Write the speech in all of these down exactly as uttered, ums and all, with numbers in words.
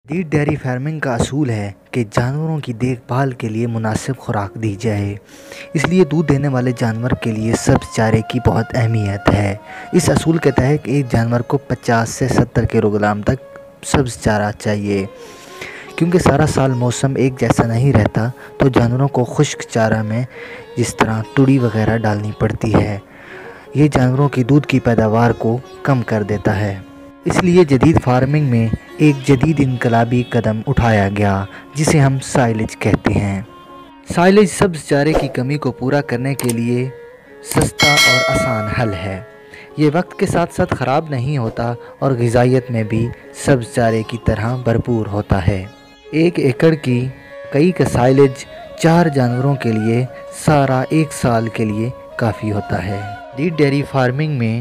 جدید dairy farming کا اصول ہے کہ جانوروں کی دیکھ بھال کے لیے مناسب خوراک دی جائے، اس لیے دودھ دینے والے جانور کے لیے سبز چارے کی بہت اہمیت ہے۔ اس اصول کے تحت ایک جانور کو پچاس سے ستر کلو گرام تک سبز چارہ چاہیے۔ کیونکہ سارا سال موسم ایک جیسا نہیں رہتا تو جانوروں کو خشک چارہ میں جس طرح تڑی وغیرہ ڈالنی پڑتی ہے۔ یہ جانوروں کی دودھ کی پیداوار کو کم کر دیتا ہے۔ اس لیے جدید فارمنگ میں ایک جدید انقلابی قدم اٹھایا گیا جسے ہم سائلیج کہتے ہیں۔ سائلیج سبز چارے کی کمی کو پورا کرنے کے لیے سستا اور آسان حل ہے۔ یہ وقت کے ساتھ ساتھ خراب نہیں ہوتا اور غذائیت میں بھی سبز چارے کی طرح بھرپور ہوتا ہے۔ ایک ایکڑ کی مکئی کا سائلیج چار جانوروں کے لیے سارا ایک سال کے لیے کافی ہوتا ہے۔ جدید ڈیری فارمنگ میں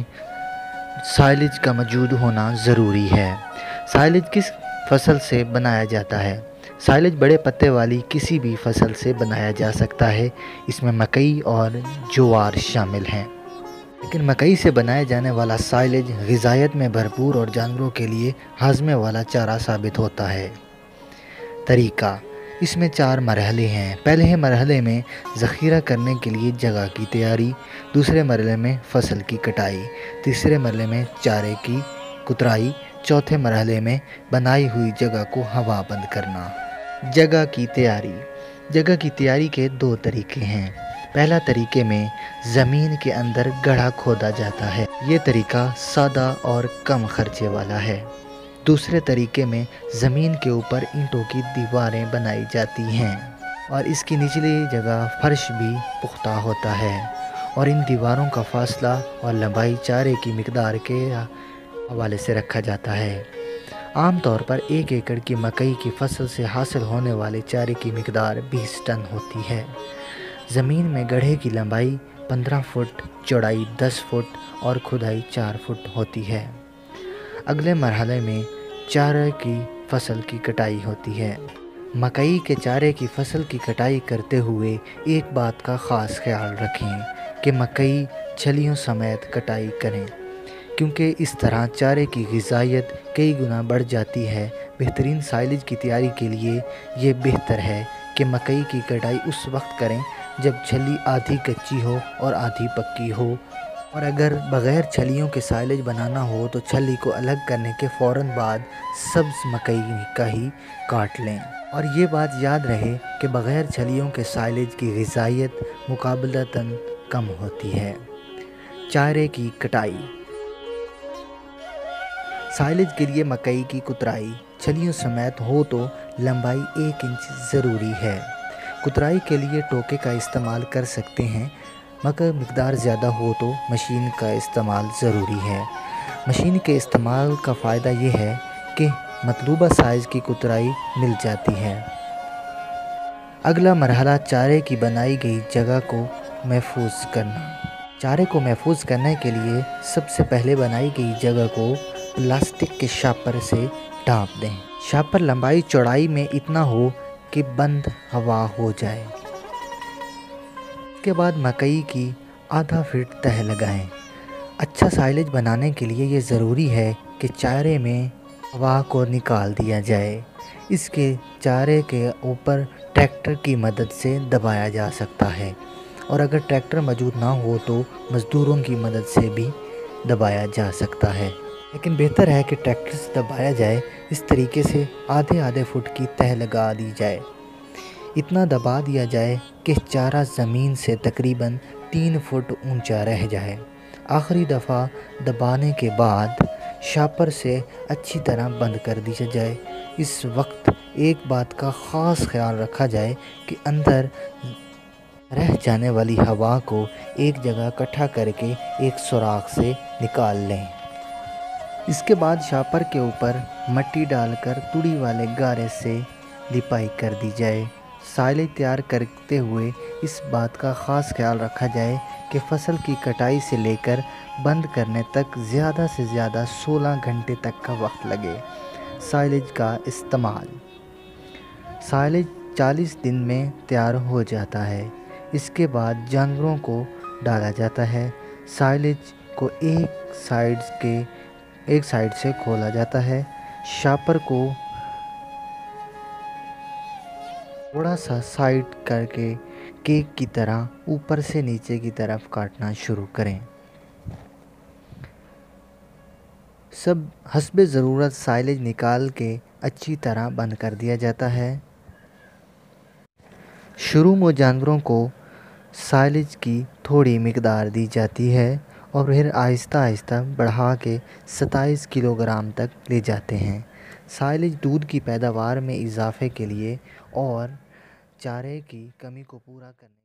سائلیج کا موجود ہونا ضروری ہے۔ سائلیج کس فصل سے بنایا جاتا ہے؟ سائلیج بڑے پتے والی کسی بھی فصل سے بنایا جا سکتا ہے۔ اس میں مکئی اور جوار شامل ہیں۔ لیکن مکئی سے بنائے جانے والا سائلیج غذائیت میں بھرپور اور جانوروں کے لیے ہاضمے والا چارہ ثابت ہوتا ہے۔ طریقہ: اس میں چار مرحلے ہیں۔ پہلے مرحلے میں ذخیرہ کرنے کے لیے جگہ کی تیاری، دوسرے مرحلے میں فصل کی کٹائی، تیسرے مرحلے میں چارے کی کترائی، چوتھے مرحلے میں بنائی ہوئی جگہ کو ہوا بند کرنا۔ جگہ کی تیاری: جگہ کی تیاری کے دو طریقے ہیں۔ پہلا طریقے میں زمین کے اندر گڑھا کھودا جاتا ہے۔ یہ طریقہ سادہ اور کم خرچے والا ہے۔ دوسرے طریقے میں زمین کے اوپر اینٹوں کی دیواریں بنائی جاتی ہیں اور اس کی نچلی جگہ فرش بھی پختہ ہوتا ہے اور ان دیواروں کا فاصلہ اور لمبائی چارے کی مقدار کے حوالے سے رکھا جاتا ہے۔ عام طور پر ایک ایکڑ کی مکئی کی فصل سے حاصل ہونے والے چارے کی مقدار بیس ٹن ہوتی ہے۔ زمین میں گڑھے کی لمبائی پندرہ فٹ، چوڑائی دس فٹ اور کھدائی چار فٹ ہوتی ہے۔ اگلے مرحلے میں چارے کی فصل کی کٹائی ہوتی ہے۔ مکئی کے چارے کی فصل کی کٹائی کرتے ہوئے ایک بات کا خاص خیال رکھیں کہ مکئی چھلیوں سمیت کٹائی کریں، کیونکہ اس طرح چارے کی غذائیت کئی گنا بڑھ جاتی ہے۔ بہترین سائلیج کی تیاری کے لیے یہ بہتر ہے کہ مکئی کی کٹائی اس وقت کریں جب چھلی آدھی کچی ہو اور آدھی پکی ہو، اور اگر بغیر چھلیوں کے سائلیج بنانا ہو تو چھلی کو الگ کرنے کے فوراً بعد سبز مکئی کا ہی کاٹ لیں۔ اور یہ بات یاد رہے کہ بغیر چھلیوں کے سائلیج کی غذائیت مقابلتاً کم ہوتی ہے۔ چارے کی کٹائی: سائلیج کے لیے مکئی کی کترائی چھلیوں سمیت ہو تو لمبائی ایک انچ ضروری ہے۔ کترائی کے لیے ٹوکے کا استعمال کر سکتے ہیں، مگر مقدار زیادہ ہو تو مشین کا استعمال ضروری ہے۔ مشین کے استعمال کا فائدہ یہ ہے کہ مطلوبہ سائز کی کترائی مل جاتی ہے۔ اگلا مرحلہ چارے کی بنائی گئی جگہ کو محفوظ کرنا۔ چارے کو محفوظ کرنے کے لیے سب سے پہلے بنائی گئی جگہ کو پلاسٹک کے شاپر سے ڈھانپ دیں۔ شاپر لمبائی چوڑائی میں اتنا ہو کہ بند ہوا ہو جائے۔ اس کے بعد مکئی کی آدھا فٹ تہہ لگائیں۔ اچھا سائلیج بنانے کے لیے یہ ضروری ہے کہ چارے میں ہوا کو نکال دیا جائے۔ اس کے چارے کے اوپر ٹریکٹر کی مدد سے دبایا جا سکتا ہے، اور اگر ٹریکٹر موجود نہ ہو تو مزدوروں کی مدد سے بھی دبایا جا سکتا ہے، لیکن بہتر ہے کہ ٹریکٹر سے دبایا جائے۔ اس طریقے سے آدھے آدھے فٹ کی تہہ لگا دی جائے۔ اتنا دبا دیا جائے کہ چارہ زمین سے تقریباً تین فٹ اونچا رہ جائے۔ آخری دفعہ دبانے کے بعد شاپر سے اچھی طرح بند کر دیا جائے۔ اس وقت ایک بات کا خاص خیال رکھا جائے کہ اندر رہ جانے والی ہوا کو ایک جگہ اکٹھا کر کے ایک سوراخ سے نکال لیں۔ اس کے بعد شاپر کے اوپر مٹی ڈال کر تڑی والے گارے سے لپائی کر دی جائے۔ سائلیج تیار کرتے ہوئے اس بات کا خاص خیال رکھا جائے کہ فصل کی کٹائی سے لے کر بند کرنے تک زیادہ سے زیادہ سولہ گھنٹے تک کا وقت لگے۔ سائلیج کا استعمال: سائلیج چالیس دن میں تیار ہو جاتا ہے۔ اس کے بعد جانوروں کو ڈالا جاتا ہے۔ سائلیج کو ایک سائیڈ کے ایک سائیڈ سے کھولا جاتا ہے۔ شاپر کو تھوڑا سا سائڈ کر کے کیک کی طرح اوپر سے نیچے کی طرف کاٹنا شروع کریں۔ سب حسب ضرورت سائلیج نکال کے اچھی طرح بند کر دیا جاتا ہے۔ شروع میں جانوروں کو سائلیج کی تھوڑی مقدار دی جاتی ہے اور پھر آہستہ آہستہ بڑھا کے ستائیس کلو گرام تک لے جاتے ہیں۔ سائلیج دودھ کی پیداوار میں اضافے کے لیے اور چارے کی کمی کو پورا کرنے